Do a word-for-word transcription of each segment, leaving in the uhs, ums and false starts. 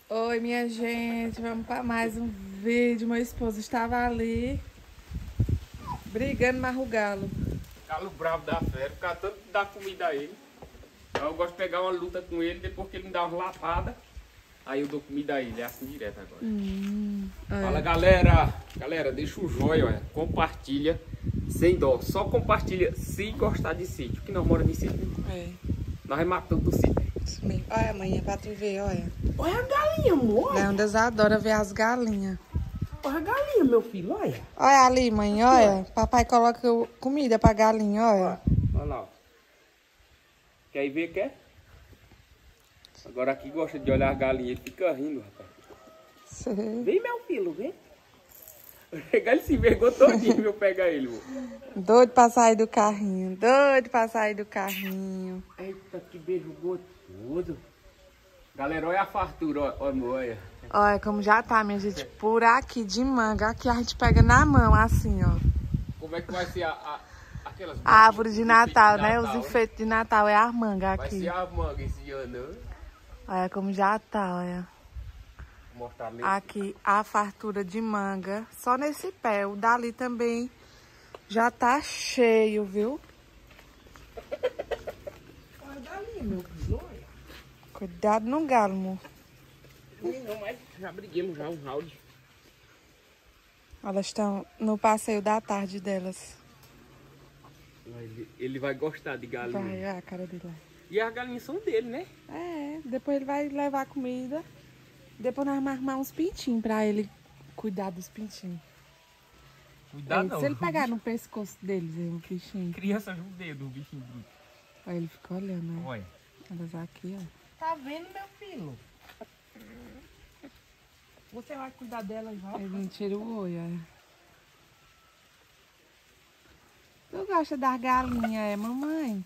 Oi, minha gente, vamos para mais um vídeo. Meu esposo estava ali brigando, mas o galo. Galo bravo da fera, ficar tanto de dar comida a ele. Então eu gosto de pegar uma luta com ele, depois que ele me dá uma lapada, aí eu dou comida a ele, é assim direto agora. Hum, Fala é. galera, galera, deixa o joinha, olha, compartilha, sem dó, só compartilha se gostar de sítio, que nós moramos em sítio, É. nós matamos do sítio. Isso mesmo. Olha, amanhã pra tu ver, olha. Olha a galinha, amor. Leondas adora ver as galinhas. Olha a galinha, meu filho, olha. Olha ali, mãe, olha. Papai coloca o- comida pra galinha, olha. Olha lá, ó. Quer ir ver, quer? Agora aqui gosta de olhar a galinha, ele fica rindo, rapaz. Sei. Vem, meu filho, vem. Ele se envergou todinho, eu pegar ele, amor. Doido pra sair do carrinho, doido pra sair do carrinho. Eita, que beijo gostoso. Galera, olha a fartura, ó, ó, amor, olha. Olha como já tá, minha gente, por aqui de manga. Aqui a gente pega na mão, assim, ó. Como é que vai ser a, a, aquelas... A árvore de Natal, né? Os enfeites de Natal é a manga Vai aqui. ser a manga esse ano, né? Olha como já tá, olha. Vou mostrar ali. Aqui a fartura de manga, só nesse pé. O dali também já tá cheio, viu? Olha dali, meu filho, olha. Cuidado no galo, amor. Não, mas já briguemos já um round. Elas estão no passeio da tarde delas. Ele, ele vai gostar de galinha. Vai, olha a cara dele lá. E as galinhas são dele, né? É, depois ele vai levar comida. Depois nós vamos arrumar uns pintinhos pra ele cuidar dos pintinhos. Cuidado É, não. se ele pegar no pescoço deles, aí, um bichinho. Criança ajuda o dedo, o bichinho bruto. Aí ele fica olhando, né? Olha. Elas aqui, ó. Tá vendo, meu filho? Você vai cuidar dela já? Aí vem tira o olho, olha. Tu gosta das galinhas, é, mamãe?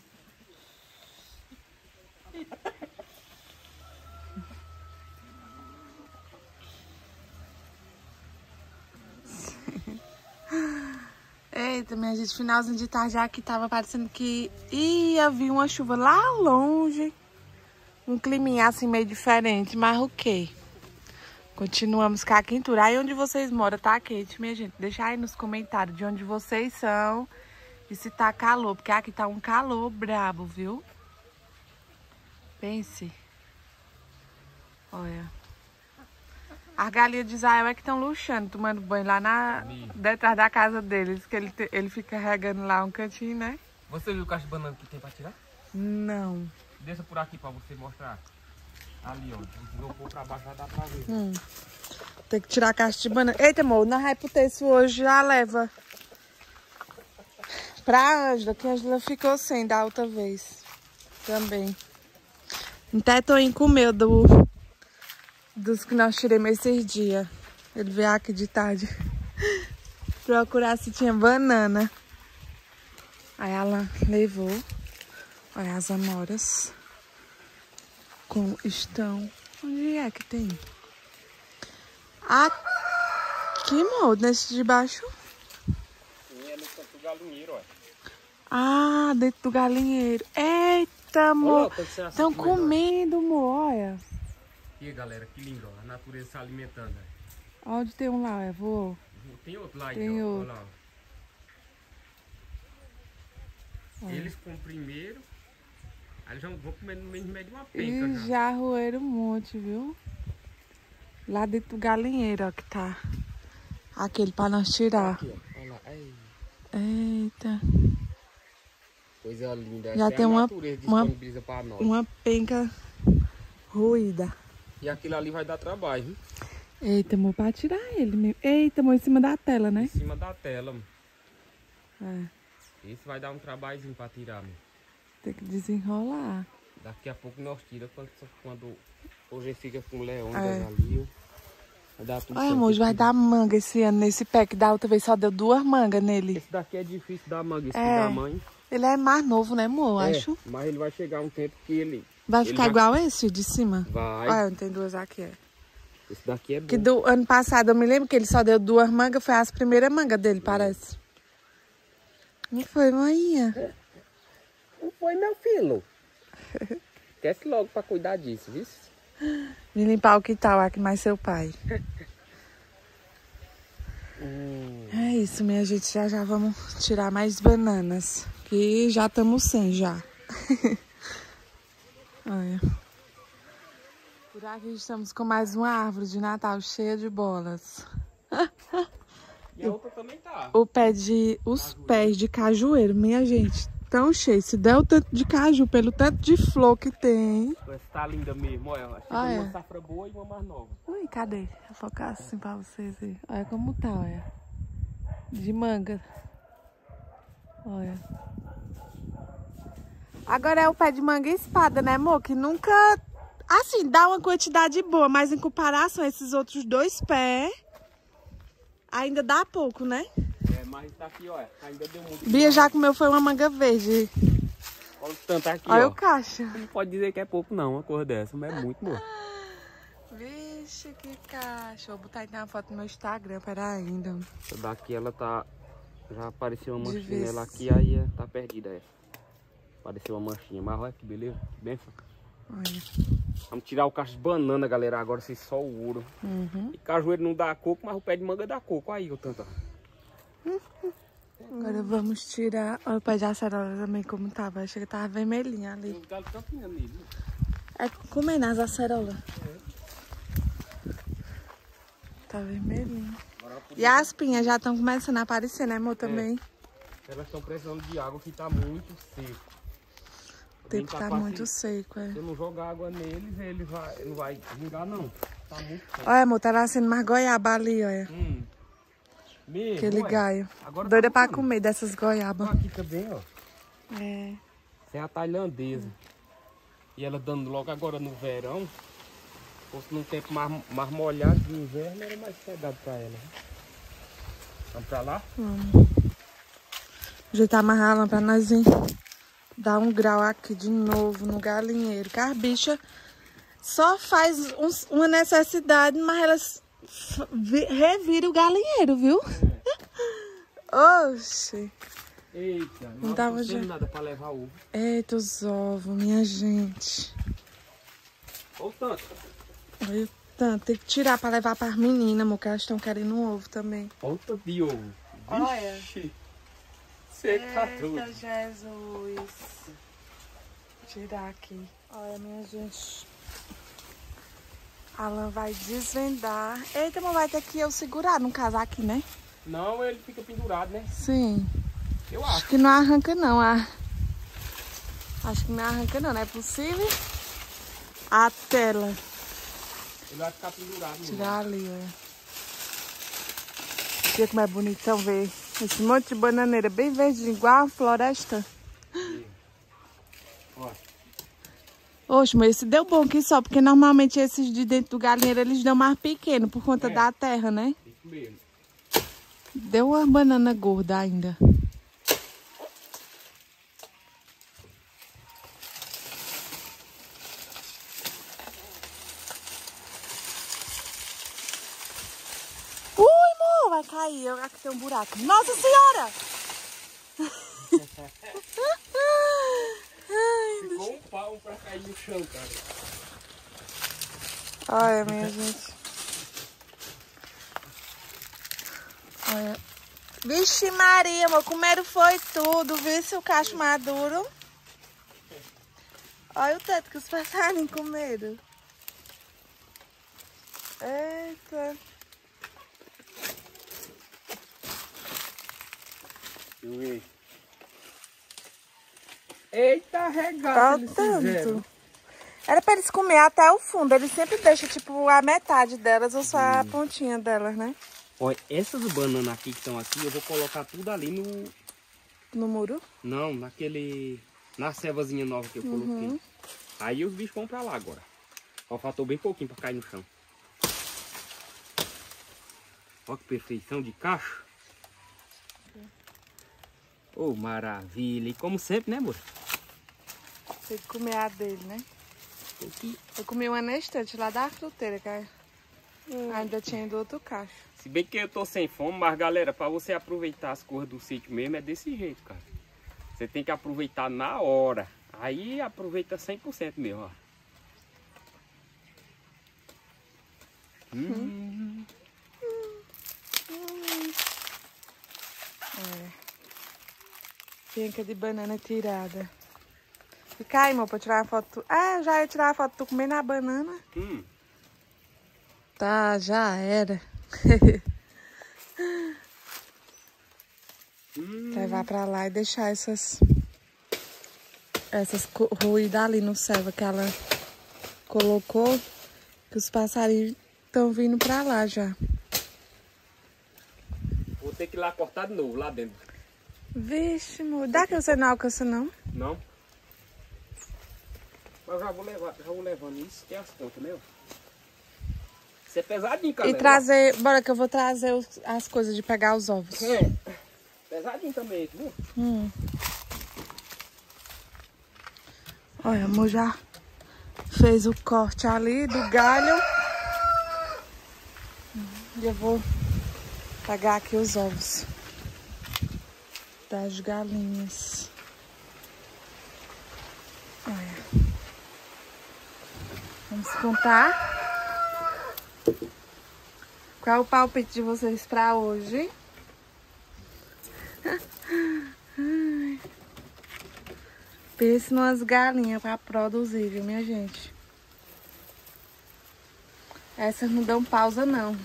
Eita, minha gente, finalzinho de tarde aqui tava parecendo que ia vir uma chuva lá longe. Um climinha assim meio diferente, mas o quê? Continuamos com a quentura. Aí onde vocês moram, tá quente, minha gente? Deixa aí nos comentários de onde vocês são e se tá calor, porque aqui tá um calor brabo, viu? Pense. Olha. As galinhas de Israel é que estão luxando, tomando banho lá na, detrás da casa deles, que ele, te, ele fica regando lá um cantinho, né? Você viu o cacho de banana que tem pra tirar? Não. Desça por aqui pra você mostrar. Ali, ó. Se eu for pra baixo, já dá pra ver. Hum. Tem que tirar a caixa de banana. Eita, amor, nós vai pro terço hoje, já leva pra Ângela, que a Ângela ficou sem da outra vez. Também. Até tô indo com medo do, dos que nós tiramos esses dias. Ele veio aqui de tarde procurar se tinha banana. Aí ela levou. Olha as amoras. Como estão. Onde é que tem? Aqui, amor, nesse de baixo. Sim, é no canto do galinheiro, ó. Ah, dentro do galinheiro. Eita, amor. Estão Olha, comendo, amor, olha. E aí, galera, que lindo, ó. A natureza se alimentando. Ó. Onde tem um lá, eu vou. Tem outro lá, Tem aí, ó. outro. Olha lá, ó. Olha. Eles comem primeiro. Aí eles já vão comer no meio de uma penca E já. já roeram um monte, viu? Lá dentro do galinheiro, ó, que tá. Aquele pra nós tirar. Aqui, ó. Olha lá. Ei. Eita. Coisa linda. Já Essa tem é a uma- natureza uma- disponibiliza pra nós. Uma penca ruída. E aquilo ali vai dar trabalho, viu? Eita, amor, pra tirar ele mesmo. Eita, amor, em cima da tela, né? Em cima da tela, mano. É, Esse vai dar um trabalhozinho pra tirar, mano. tem que desenrolar. Daqui a pouco nós tira quando, quando hoje fica com leões É. ali, ó. Vai dar tudo Olha, certo. amor, vai dar manga esse ano nesse pé, que da outra vez só deu duas mangas nele. Esse daqui é difícil dar manga, esse É. da mãe. Ele é mais novo, né, amor? É, Acho. mas ele vai chegar um tempo que ele Vai ele ficar vai- igual esse de cima? vai. Olha, tem duas aqui, é. Esse daqui é bom. Que do ano passado eu me lembro que ele só deu duas mangas, foi as primeiras mangas dele, parece. Não foi, manhinha? Não foi, meu filho. Esquece logo pra cuidar disso, viu? Vim limpar o quintal aqui, mais seu pai. Hum. É isso, minha gente. Já já vamos tirar mais bananas. Que já estamos sem já. Olha. Por aqui estamos com mais uma árvore de Natal cheia de bolas. E a outra também tá. O pé de, os pés de cajueiro, minha gente, tão cheios. Se der o tanto de caju, pelo tanto de flor que tem. Essa tá linda mesmo, olha. Acho que Ah, tem é? uma safra boa e uma mais nova. Ui, cadê? Vou focar assim pra vocês verem. Olha como tá, olha. De manga. Olha. Agora é o pé de manga e espada, né, amor? Que nunca... Assim, dá uma quantidade boa, mas em comparação a esses outros dois pés, ainda dá pouco, né? É, mas tá aqui, olha. Ainda deu muito. Bia já comeu, foi uma manga verde. Olha o tanto aqui, Olha ó. o caixa. Não pode dizer que é pouco não, uma cor dessa, mas é muito boa. Vixe, que caixa. Vou botar então uma foto no meu Instagram, pera ainda. Essa daqui, ela tá... Já apareceu uma De manchinha vez. nela aqui, aí é- tá perdida essa. Apareceu uma manchinha, mas olha que beleza, que benção. Olha. Vamos tirar o cacho de banana, galera, agora sem só o ouro. Uhum. E cajueiro não dá coco, mas o pé de manga dá coco. Aí, o tanto. Agora vamos tirar. Olha o pé de acerola também como tava. Achei que tava vermelhinha Tem ali. uns galos campinhando nele, né? É comendo as acerolas. Tá vermelhinho. Agora por E as pinhas já estão começando a aparecer, né, amor? Também. Elas estão precisando de água que tá muito seco. O tempo tá fácil. muito seco, é. Se eu não jogar água neles, eles vai, não vai vingar, não. Tá muito seco. Olha, amor, tá nascendo mais goiaba ali, olha. Hum. Mesmo, Aquele ué. gaio. Agora Doida tá pra bom. comer dessas goiabas. Aqui também, ó. É. Essa é a tailandesa. E ela dando logo agora no verão. Se fosse num tempo mais, mais molhado de inverno, era mais pegado pra ela. Né? Vamos pra lá? Vamos. Ajeitar amarrar a lã pra nós ir dar um grau aqui de novo no galinheiro. Que as bichas só faz uns- uma necessidade, mas elas f- vi- reviram o galinheiro, viu? Oxi. Eita, Não não dava tô já. tendo nada pra levar ovo. Eita, os ovos, minha gente. Olha o tanto. Olha o tanto. Tem que tirar pra levar pras meninas, amor, que elas estão querendo um ovo também. Olha o tanto de ovo. Olha. Vixe. Seca tudo. Eita, Jesus. Tirar aqui. Olha, minha gente. Alan vai desvendar. Eita, mas vai ter que eu segurar no casaco, né? Não, ele fica pendurado, né? Sim. Eu Acho acho. que não arranca, não. Ah. Acho que não arranca, não. Não é possível. A tela. Ele vai ficar pendurado. mesmo. Tirar ali, olha. Olha como é bonitão ver esse monte de bananeira bem verde, igual a floresta. Ó. Oxe, mas esse deu bom aqui só, porque normalmente esses de dentro do galinheiro eles dão mais pequeno por conta É. da terra, né? Isso mesmo. Deu uma banana gorda ainda. Ui, amor, vai cair. Eu- Aqui tem um buraco. Nossa Senhora! Ai, Ficou um pau pra cair no chão, cara. olha, minha gente. Olha. Vixe Maria, amor, comeram foi tudo. Viu o cacho maduro? Olha o tanto que os passarinhos comeram. Eita. Deixa eu ver. Eita, regata, Olha eles o fizeram. tanto. Era pra eles comer até o fundo. Eles sempre deixam, tipo, a metade delas ou só a pontinha delas, né? Olha, essas bananas aqui que estão aqui, eu vou colocar tudo ali no... No muro. Não, naquele... Na cevazinha nova que eu coloquei. Uhum. Aí os bichos vão pra lá agora. Só faltou bem pouquinho pra cair no chão. Olha que perfeição de cacho. Oh, maravilha. E como sempre, né, moça? Tem que comer a dele, né? Tem que... Eu comi uma na estante lá da fruteira, cara. Ainda tinha do outro cacho. Se bem que eu tô sem fome, mas galera, pra você aproveitar as coisas do sítio mesmo, é desse jeito, cara. Você tem que aproveitar na hora. Aí aproveita cem por cento mesmo, ó. Hum. É. Penca de banana tirada. Fica aí, amor, pra tirar a foto. Ah, já ia tirar a foto tu comendo a banana. Hum. Tá, já era. Hum. Levar pra lá e deixar essas essas ruídas ali no serva que ela colocou, que os passarinhos estão vindo pra lá já. Vou ter que ir lá cortar de novo, lá dentro. Vixe, amor, dá que você não alcança não? Não. Mas eu já vou levar, já vou levando isso, tem as contas, né? Isso é pesadinho, cara. E trazer, bora que eu vou trazer os, as coisas de pegar os ovos. É, pesadinho também, viu? Hum. Olha, amor já fez o corte ali do galho. E eu vou pegar aqui os ovos das galinhas. Olha. Vamos contar. Qual é o palpite de vocês pra hoje? Pense numas galinhas pra produzir, viu, minha gente? Essas não dão pausa, não.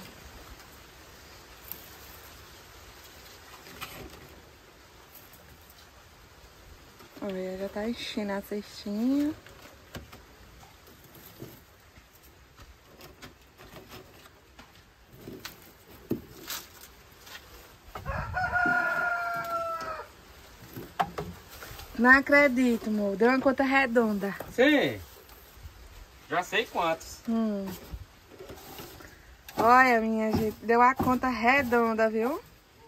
Olha, já tá enchendo a cestinha. Não acredito, amor. Deu uma conta redonda. Sim. Já sei quantos. Hum. Olha, minha gente. Deu a conta redonda, viu?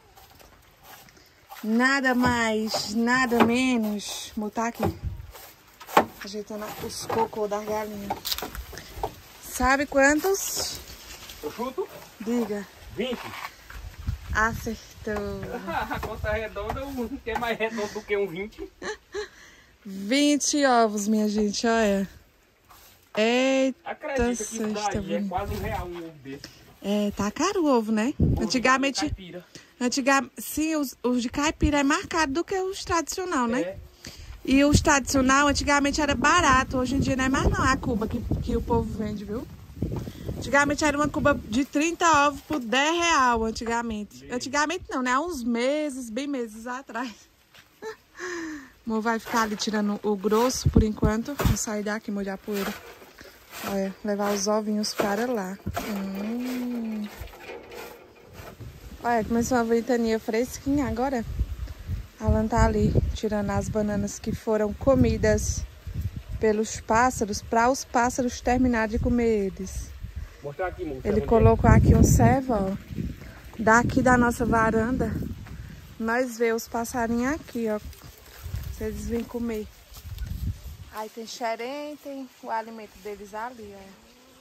Nada mais, nada menos. Vou botar aqui. Ajeitando os cocô das galinhas. Sabe quantos? Eu chuto? Diga. vinte. Acertou. A conta redonda, não tem mais redondo do que um vinte. vinte ovos, minha gente, olha. Eita, Acredita que isso sexta, daí é bonito. quase um real um ovo desse. É, tá caro o ovo, né? Ovo Antigamente, caipira. antigamente, sim, os, os de caipira é mais caro do que os tradicional, né? É. E os tradicional, antigamente era barato, hoje em dia não é mais não, a cuba que, que o povo vende, viu? Antigamente era uma cuba de trinta ovos por dez real, antigamente. Mesmo. Antigamente não, né? Há uns meses, bem meses atrás. O amor vai ficar ali tirando o grosso por enquanto. Vou sair daqui, molhar a poeira. Olha, levar os ovinhos para lá. Hum. Olha, começou uma ventania fresquinha agora. A Alan tá ali tirando as bananas que foram comidas pelos pássaros, para os pássaros terminarem de comer eles. Mostrar aqui, moço. Ele colocou aqui um servo, ó. Daqui da nossa varanda, nós vemos os passarinhos aqui, ó. Se eles vêm comer. Aí tem xerém, tem o alimento deles ali, ó.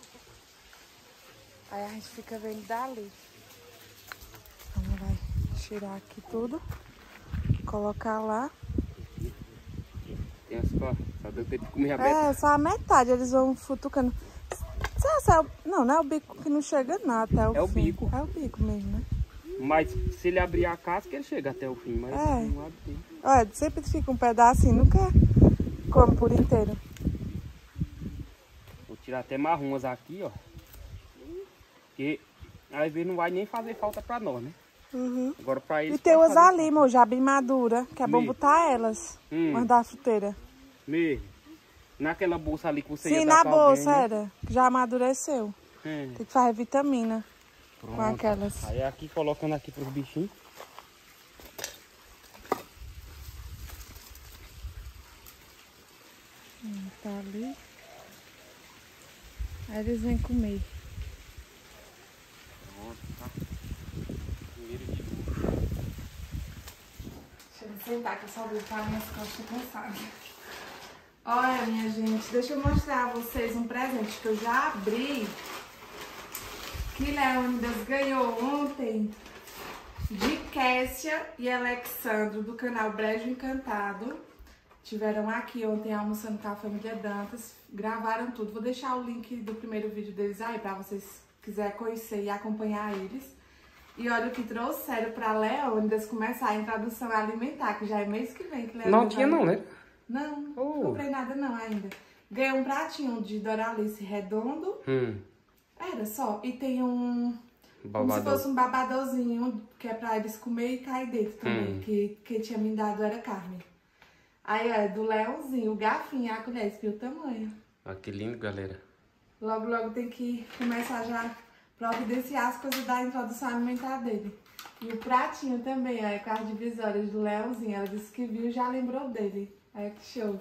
Aí a gente fica vendo dali. Vamos vai tirar aqui tudo. Colocar lá. Tem as pá, só deu tempo de comer a beta. É, só a metade, eles vão futucando. Não, não é o bico que não chega não até o fim. É o bico. É o bico mesmo, né? Mas se ele abrir a casca, ele chega até o fim. Mas É. não abre. Olha, sempre fica um pedacinho, nunca come por inteiro. Vou tirar até marrons aqui, ó. Porque às vezes não vai nem fazer falta pra nós, né? Uhum. Agora pra eles. E tem pode umas fazer ali, amor, já bem madura, que é bom Mesmo. botar elas. Hum. Umas da fruteira. Mesmo. Naquela bolsa ali que você Sim, ia dar na pra bolsa alguém, né? era, que já amadureceu. É. Tem que fazer vitamina com Pronto. aquelas. Aí aqui colocando aqui pros bichinhos. Hum, tá ali. Aí eles vêm comer. Pronto, tá. Primeiro de tudo. Deixa eu sentar que eu só vou para minhas costas cansadas. Olha, minha gente, deixa eu mostrar a vocês um presente que eu já abri. Que Leônidas ganhou ontem de Kessia e Alexandro do canal Brejo Encantado. Tiveram aqui ontem almoçando com a família Dantas, gravaram tudo. Vou deixar o link do primeiro vídeo deles aí pra vocês quiser conhecer e acompanhar eles. E olha o que trouxeram pra Leônidas começar a introdução alimentar, que já é mês que vem. Que não tinha não, né? Não, não oh. comprei nada não ainda. Ganhei um pratinho de Doralice redondo. Hum. Era só. E tem um... Babado. Como se fosse um babadorzinho, que é pra eles comer e cair dentro também. Hum. Que quem tinha me dado era Carmen. Aí, ó, do Leãozinho, o garfinho, a colher, viu o tamanho. Ah, que lindo, galera. Logo, logo tem que começar já... providenciar as coisas da introdução alimentar dele. E o pratinho também, ó, com as divisórias do Leãozinho. Ela disse que viu e já lembrou dele. Olha que show.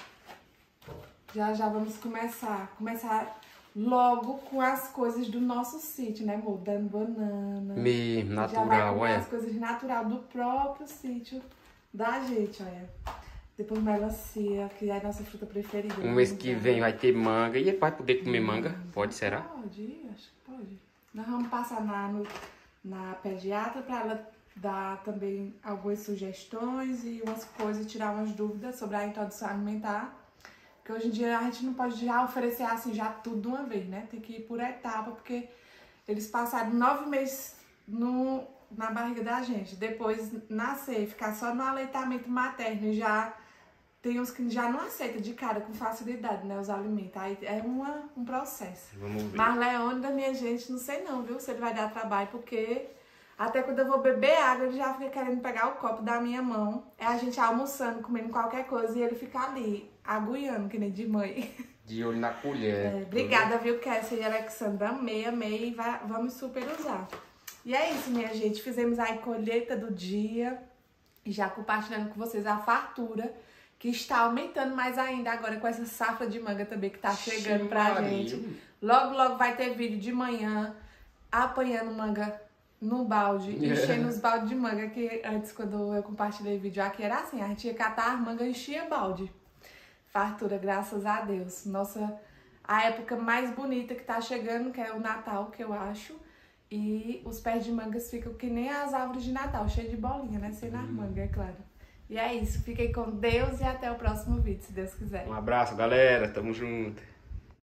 Já já vamos começar. Começar logo com as coisas do nosso sítio, né, amor? Dando banana. Mesmo, natural, já vai comer olha. as coisas natural do próprio sítio da gente, olha. Depois melancia, que é a nossa fruta preferida. O mês que vem vai ter manga. E ele vai poder comer hum, manga? Pode, será? Pode, acho que pode. Nós vamos passar na, no, na pediatra para ela dar também algumas sugestões e umas coisas, tirar umas dúvidas sobre a introdução alimentar. Porque hoje em dia a gente não pode já oferecer assim já tudo de uma vez, né? Tem que ir por etapa, porque eles passaram nove meses no, na barriga da gente. Depois nascer e ficar só no aleitamento materno e já... Tem uns que já não aceitam de cara com facilidade, né, os alimentos. Aí é uma, um processo. Vamos ver. Mas Leônidas, minha gente, não sei não, viu? Se ele vai dar trabalho, porque até quando eu vou beber água, ele já fica querendo pegar o copo da minha mão. É a gente almoçando, comendo qualquer coisa e ele fica ali, aguiando, que nem de mãe. De olho na colher. É, obrigada, viu, Kessia e Alexandra? Amei, amei. Vai, vamos super usar. E é isso, minha gente. Fizemos aí a colheita do dia. E já compartilhando com vocês a fartura, que está aumentando mais ainda agora com essa safra de manga também que tá chegando pra Maria. gente. Logo, logo vai ter vídeo de manhã apanhando manga no balde, yeah. enchendo os baldes de manga, que antes, quando eu compartilhei o vídeo aqui, era assim, a gente ia catar as mangas e enchia balde. Fartura, graças a Deus. Nossa, a época mais bonita que tá chegando, que é o Natal, que eu acho. E os pés de mangas ficam que nem as árvores de Natal, cheio de bolinha, né? Sem nas mangas, é claro. E é isso, fiquem com Deus e até o próximo vídeo, se Deus quiser. Um abraço, galera, tamo junto.